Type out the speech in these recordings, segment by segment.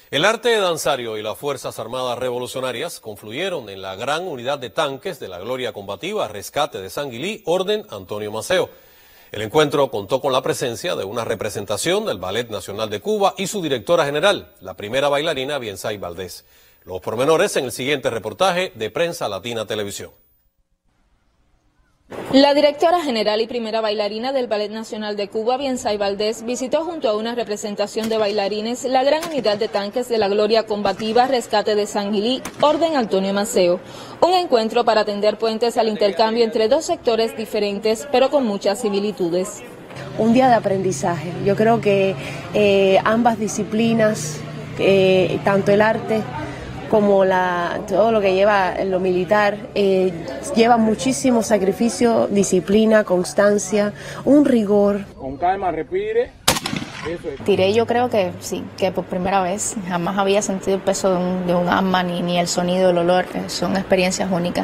El arte danzario y las Fuerzas Armadas Revolucionarias confluyeron en la gran unidad de tanques de la Gloria Combativa Rescate de Sanguilí, Orden Antonio Maceo. El encuentro contó con la presencia de una representación del Ballet Nacional de Cuba y su directora general, la primera bailarina Biensay Valdés. Los pormenores en el siguiente reportaje de Prensa Latina Televisión. La directora general y primera bailarina del Ballet Nacional de Cuba, Biensay Valdés, visitó junto a una representación de bailarines la gran unidad de tanques de la Gloria Combativa Rescate de Sanguilí, Orden Antonio Maceo. Un encuentro para tender puentes al intercambio entre dos sectores diferentes, pero con muchas similitudes. Un día de aprendizaje. Yo creo que ambas disciplinas, tanto el arte como todo lo que lleva en lo militar, lleva muchísimo sacrificio, disciplina, constancia, un rigor. Con calma, respire. Tiré, yo creo que sí, que por primera vez jamás había sentido el peso de un arma, ni el sonido, el olor, son experiencias únicas.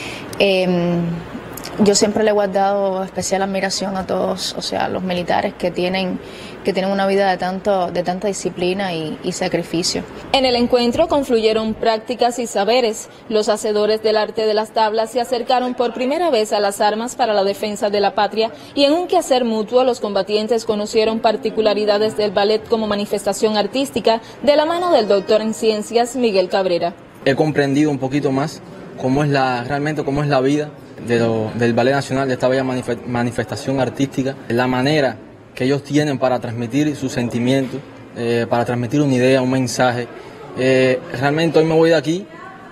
Yo siempre le he guardado especial admiración a todos, o sea, los militares que tienen una vida de tanta disciplina y sacrificio. En el encuentro confluyeron prácticas y saberes. Los hacedores del arte de las tablas se acercaron por primera vez a las armas para la defensa de la patria y en un quehacer mutuo los combatientes conocieron particularidades del ballet como manifestación artística de la mano del doctor en ciencias Miguel Cabrera. He comprendido un poquito más realmente cómo es la vida del Ballet Nacional, de esta bella manifestación artística, la manera que ellos tienen para transmitir sus sentimientos, para transmitir una idea, un mensaje. Realmente hoy me voy de aquí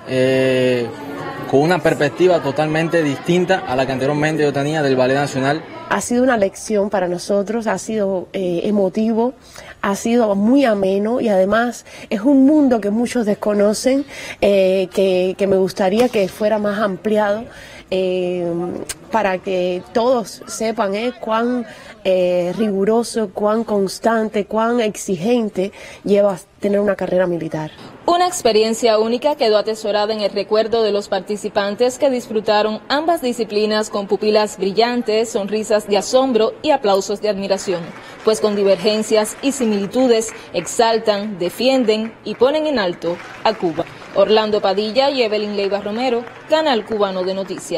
con una perspectiva totalmente distinta a la que anteriormente yo tenía del Ballet Nacional. Ha sido una lección para nosotros, ha sido emotivo, ha sido muy ameno y además es un mundo que muchos desconocen, que me gustaría que fuera más ampliado para que todos sepan cuán riguroso, cuán constante, cuán exigente lleva tener una carrera militar. Una experiencia única quedó atesorada en el recuerdo de los participantes que disfrutaron ambas disciplinas con pupilas brillantes, sonrisas de asombro y aplausos de admiración, pues con divergencias y similitudes exaltan, defienden y ponen en alto a Cuba. Orlando Padilla y Evelyn Leiva Romero, Canal Cubano de Noticias.